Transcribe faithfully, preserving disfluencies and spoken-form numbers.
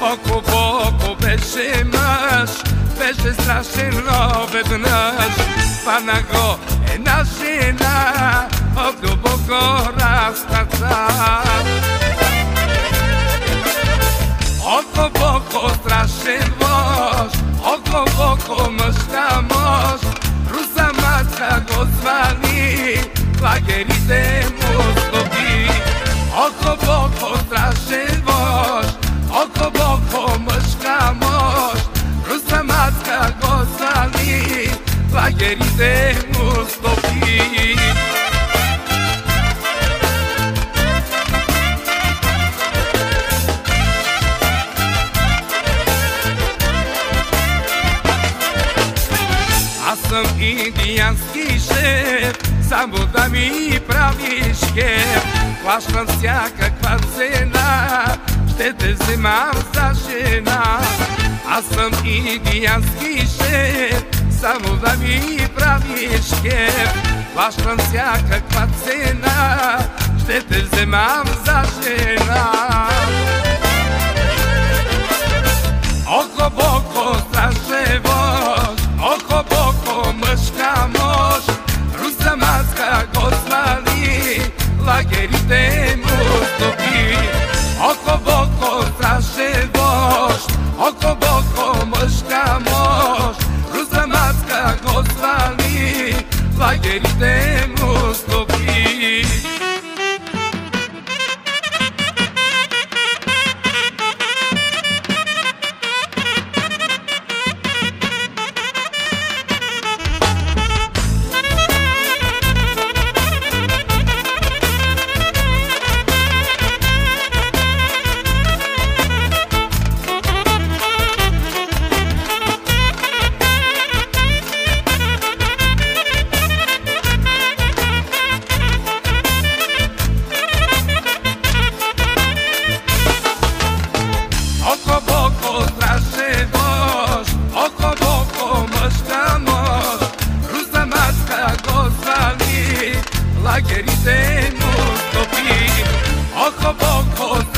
Oko boko beše maš, beše strašen robet naš, pa na go jedna žena, oko boko rastaca. Oko boko strašen voš, oko boko mrška moš, Rusa mačka go zvani, lagerite Moskovi. Oko boko strašen voš, oko boko mrška moš, Rusa mačka go zvani, lagerite Moskovi. Ja sam indijanski šef, samo da mi praviš kef. Plaštam всякаква цена, ще те вземам за жена. Аз съм индиянски шеф, само да ми правиш кеф. Плащам всякаква цена, ще те вземам за жена. Oko boko strašne voš, oko boko mrška moš, Rusa mačka go zvani, lagerite Moskovi. Oko boko strašne voš, oko boko mrška moš, Rusa mačka go zvani, lagerite Moskovi. Oko boko strašne voš, oko boko mrška moš, Rusa mačka go zvani, lagerite Moskovi. Oko boko